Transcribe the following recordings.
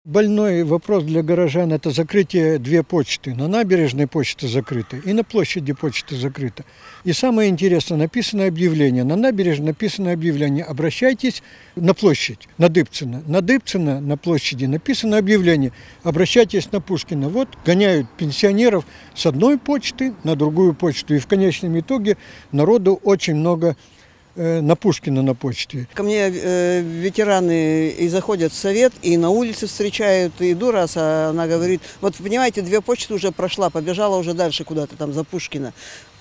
Больной вопрос для горожан – это закрытие две почты. На набережной почта закрыта и на площади почта закрыта. И самое интересное, написано объявление. На набережной написано объявление. Обращайтесь на площадь, на Дыбцина. На Дыбцина, на площади написано объявление. Обращайтесь на Пушкина. Вот гоняют пенсионеров с одной почты на другую почту. И в конечном итоге народу очень много на Пушкина на почте. Ко мне ветераны и заходят в совет, и на улице встречают, и иду раз, а она говорит, вот понимаете, две почты уже прошла, побежала уже дальше куда-то там за Пушкина.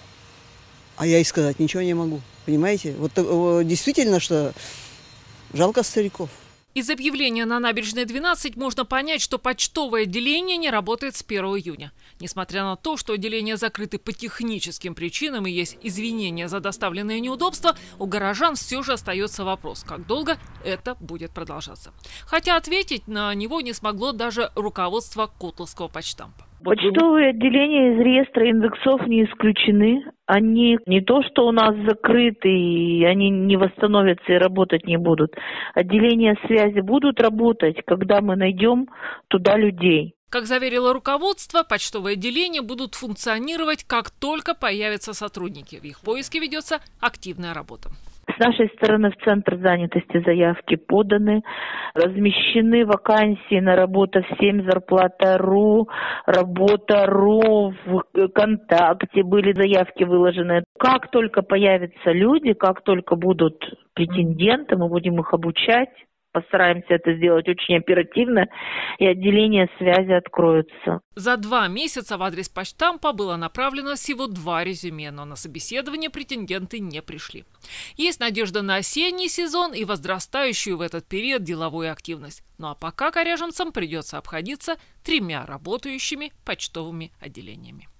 А я ей сказать ничего не могу, понимаете? Вот действительно, что жалко стариков. Из объявления на набережной 12 можно понять, что почтовое отделение не работает с 1 июня. Несмотря на то, что отделения закрыты по техническим причинам и есть извинения за доставленные неудобства, у горожан все же остается вопрос, как долго это будет продолжаться. Хотя ответить на него не смогло даже руководство Котловского почтампа. Почтовые отделения из реестра индексов не исключены. Они не то, что у нас закрыты, и они не восстановятся и работать не будут. Отделения связи будут работать, когда мы найдем туда людей. Как заверило руководство, почтовые отделения будут функционировать, как только появятся сотрудники. В их поиске ведется активная работа. С нашей стороны в центр занятости заявки поданы, размещены вакансии на работу в 7 зарплата.ру, работа.ру, ВКонтакте были заявки выложены. Как только появятся люди, как только будут претенденты, мы будем их обучать. Постараемся это сделать очень оперативно, и отделения связи откроются. За 2 месяца в адрес почтампа было направлено всего 2 резюме, но на собеседование претенденты не пришли. Есть надежда на осенний сезон и возрастающую в этот период деловую активность. Ну а пока коряженцам придется обходиться 3 работающими почтовыми отделениями.